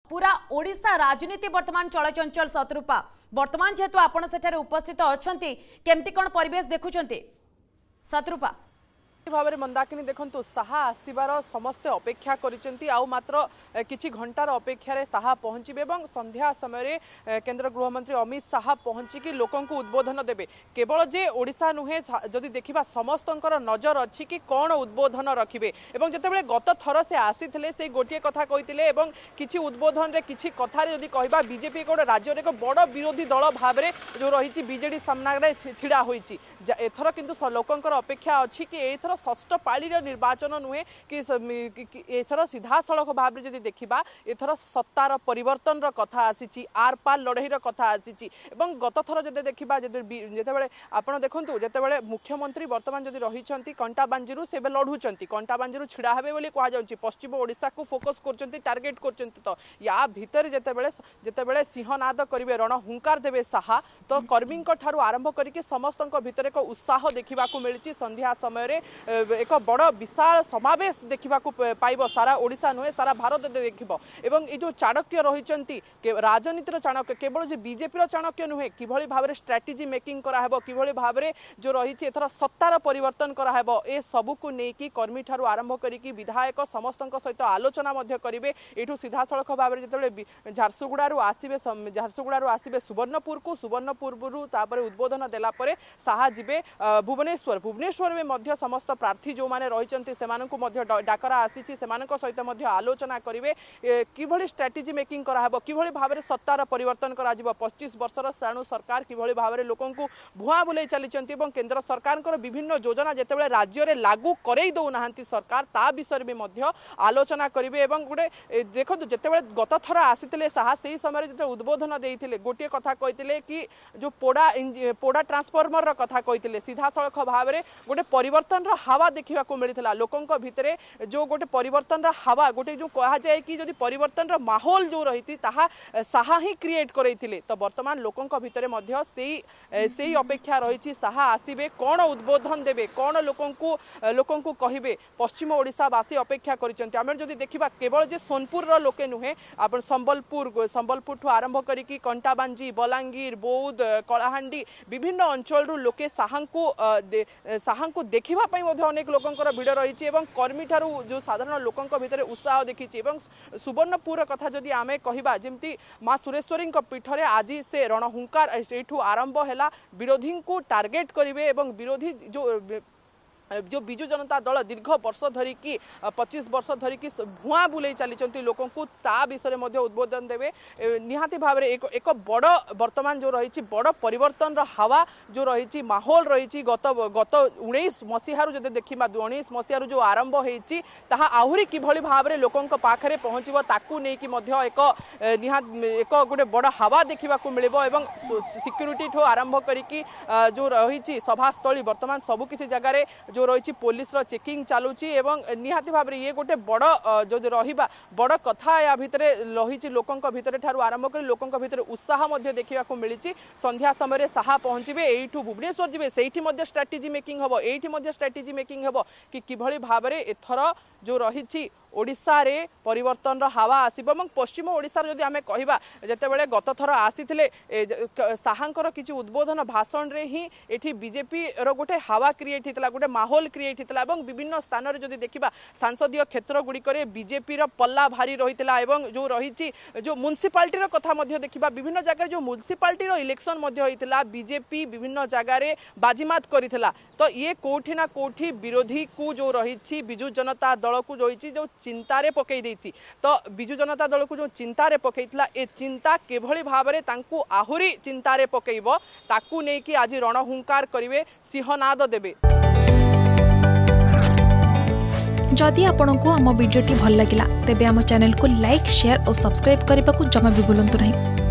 पूरा ओडिशा राजनीति वर्तमान चलचंचल शत्रुपा वर्तमान जेहेतु आपण सेठारे उपस्थित अछंती केमती कोन परिवेश देखुचंती शत्रुपा भाव में मंदाकिनी देखु साहा आसबार समस्ते अपेक्षा कर मात्र किछि घंटार अपेक्षार साहा पहुँचे और संध्या समय केंद्र गृहमंत्री अमित शाह पहुँचिकी लोक उद्बोधन देवे केवल जे ओडिशा नुहे जदि देखा समस्त नजर अच्छी कि कौन उद्बोधन रखिए और जिते गत थर से आसी से गोटे कथा कहते किसी उद्बोधन रे किसी कथार जदि कहबा बीजेपी गोटे राज्य एक बड़ विरोधी दल भाव में जो रही बीजेडी सामना छिड़ा होती एथर किंतु लोकंकर अपेक्षा अच्छी कि एथर षष्ठ पाली निर्वाचन नुहे कि एथर सीधा सड़क भाव में जदि देखा एथर सत्तार परिवर्तन कथा आसी आर पार लड़ईर कथा आसी गत थर जब देखा जिते आप देखु जिते मुख्यमंत्री बर्तमान जदि रही कंटाबांजी से लड़ुंट कंटाबांजी छिड़ा हे बोली कहुच्छी पश्चिम ओडिशा को फोकस कर टार्गेट कर तो या भितर जिते सिंहनाद करेंगे रण हुंकार देवे साहा तो कर्मी आरंभ करके समस्त भितर एक उत्साह देखा मिली संध्या समय एक बड़ विशाल समावेश देखा पाइब सारा ओडिशा नुहे सारा भारत देखिब एवं ये जो चाणक्य रही राजनीतिर चाणक्य केवल जो बीजेपी चाणक्य नुहे किभली भाव में स्ट्राटेजी मेकिंग कराहेब किभली भाव में जो रही एथर सत्तार परिवर्तन कराहेब ए सबू को लेकिन कर्मी ठारू आरंभ करिकी विधायक समस्त सहित आलोचना करेंगे एठू सीधा सड़क भाव में जो झारसुगुड़ारू आसबे सुवर्णपुर को सुवर्णपुर तापर उद्बोधन देलापर साहा जीवे भुवनेश्वर में समस्त प्रार्थी जो माने रही डाकरा आसी सहित आलोचना करेंगे किभली स्ट्राटेजी मेकिंग कराहेब किभली भाव में सत्तार परिवर्तन करा 25 वर्षर साणु सरकार किभली भाव में लोक भुआ बुलाई चली केंद्र सरकार विभिन्न योजना जिते राज्य में लागू करई दौना सरकार ता विषय में आलोचना करेंगे गोटे देखो जिते गत थर आसी साहा से समय जो उद्बोधन देते गोटे कथा कहते कि जो पोड़ा ट्रांसफॉर्मर कथा कहते सीधा सड़क भाव में गोटे परिवर्तन हावा देखा मिलता लोकों भितर जो गोटे परिवर्तन हावा गोटे जो कह जाए कि जदि परिवर्तन माहौल जो रही साहा ही क्रिएट करते तो बर्तमान लोकों भितर से अपेक्षा रही साहा आसबे कौन उद्बोधन देवे कौन लोकों को कहे पश्चिम ओडिशावासी अपेक्षा कर देखा केवल जे सोनपुर लोके नुहे आप संबलपुर आरंभ करी कंटाबांजी बलांगीर बौद्ध कलाहांडी विभिन्न अंचल लोके साहा को देखापी अनेक लोकंर भिड़ रही कर्मी ठारू जो साधारण लोकों भितर उत्साह देखी सुवर्णपुर कथा जदि आमे कहिबा जेमती माँ सुरेश्वरी पीठरे आज से रणहुंकार सेठू आरंभ है विरोधी को टार्गेट करेंगे विरोधी जो बिजु जनता दल दीर्घ वर्ष धरिकी 25 वर्ष धरिकी भुआ बुलाई चली लोक ता विषय में उद्बोधन देवे निहाती भाव में एक बड़ वर्तमान जो रही बड़ परिवर्तन हावा जो रही माहौल रही गत 19 मसीहारू जब देखा 19 मसीहारू जो आरंभ होती आहरी किभली भाव में लोकों पाखे पहुँचब ताकू नहीं एक एक गोटे बड़ हावा देखा मिले सिक्यूरीटी ठू आरंभ करी जो रही सभास्थली बर्तमान सबुकिछि जगार जो रही पुलिस चेकिंग चलुची निहाती भाव में ये गोटे बड़ जो रहा बड़ कथा या भितर रही लोकों भितर ठारू आरंभ कर लोकों भितर उत्साह देखा मिली संध्या समय साहा पहुँचे यू भुवनेश्वर जी से स्ट्राटेजी मेकिंग हम ये स्ट्राटेजी मेकिंग हम कि किभली भाव में एथर जो रही ओडिशा रे परिवर्तन हावा आसीब पश्चिम ओडिशा जदि आमे कहिबा जेतेबेले गत थर आसीथिले साहांकर किछि उद्बोधन भाषण रे ही एठी बीजेपी रो गोटे हावा क्रिएट हितला गोटे माहौल क्रिएट हितला विभिन्न स्थान रे जदि देखिबा सांसदीय क्षेत्र गुडी करे बीजेपी रो पल्ला भारी रहितला जो रहिछि जो म्युनिसिपालिटी रो कथा मध्ये देखिबा विभिन्न जगह जो म्युनिसिपालिटी रो इलेक्शन मध्ये होइतला बीजेपी विभिन्न जगह रे बाजीमात करितला तो ये कोठी ना कोठी विरोधी को जो रहिछि बिजु जनता दल को रहिछि जो चिंतारे पकई देती तो बिजु जनता दल को जो चिंतारे पकईला ए चिंता केभली भाव में तांकु आहुरी चिंतारे पकईब ताकू नहीं कि आज रणहुंकार करिवे सिंहनाद देवे। जदि आपंक आम भिडी भल लगा तेब आम चैनल को लाइक शेयर और सब्सक्राइब करने को जमा भी भूलु नहीं।